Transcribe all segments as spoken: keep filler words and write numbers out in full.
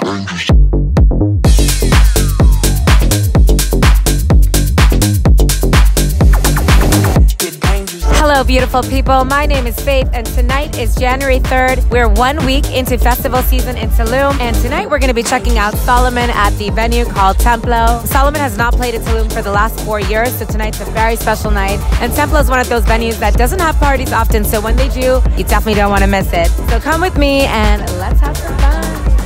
Hello, beautiful people. My name is Faith, and tonight is January third. We're one week into festival season in Tulum, and tonight we're going to be checking out Solomon at the venue called Templo. Solomon has not played at Tulum for the last four years, so tonight's a very special night. And Templo is one of those venues that doesn't have parties often, so when they do, you definitely don't want to miss it. So come with me and let's have some fun.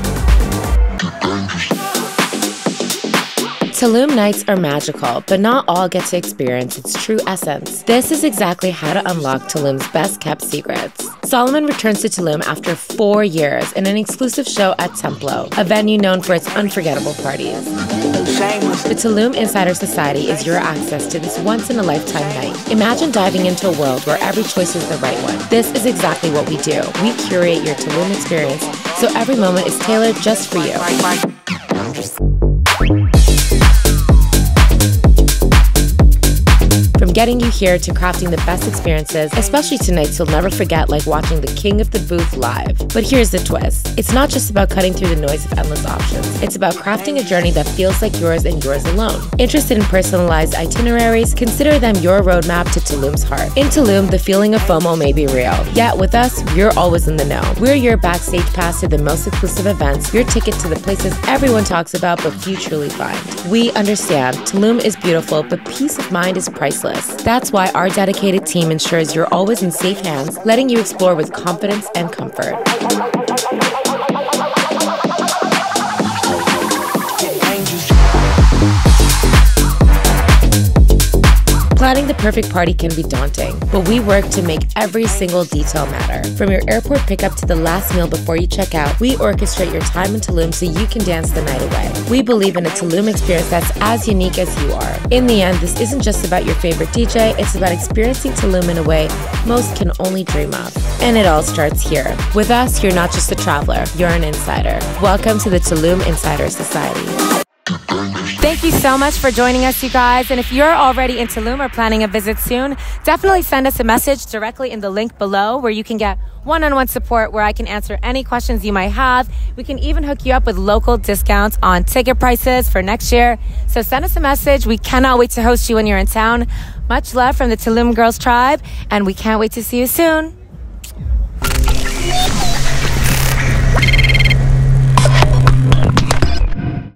Tulum nights are magical, but not all get to experience its true essence. This is exactly how to unlock Tulum's best-kept secrets. Solomon returns to Tulum after four years in an exclusive show at Templo, a venue known for its unforgettable parties. The Tulum Insider Society is your access to this once-in-a-lifetime night. Imagine diving into a world where every choice is the right one. This is exactly what we do. We curate your Tulum experience, so every moment is tailored just for you. From getting you here to crafting the best experiences, especially tonights you'll never forget, like watching the King of the Booth live. But here's the twist. It's not just about cutting through the noise of endless options. It's about crafting a journey that feels like yours and yours alone. Interested in personalized itineraries? Consider them your roadmap to Tulum's heart. In Tulum, the feeling of FOMO may be real. Yet with us, you're always in the know. We're your backstage pass to the most exclusive events, your ticket to the places everyone talks about but few truly find. We understand Tulum is beautiful, but peace of mind is priceless. That's why our dedicated team ensures you're always in safe hands, letting you explore with confidence and comfort. Planning the perfect party can be daunting, but we work to make every single detail matter. From your airport pickup to the last meal before you check out, we orchestrate your time in Tulum so you can dance the night away. We believe in a Tulum experience that's as unique as you are. In the end, this isn't just about your favorite D J, it's about experiencing Tulum in a way most can only dream of. And it all starts here. With us, you're not just a traveler, you're an insider. Welcome to the Tulum Insider Society. Thank you so much for joining us, you guys. And if you're already in Tulum or planning a visit soon, definitely send us a message directly in the link below where you can get one-on-one support where I can answer any questions you might have. We can even hook you up with local discounts on ticket prices for next year. So send us a message. We cannot wait to host you when you're in town. Much love from the Tulum Girls Tribe, and we can't wait to see you soon.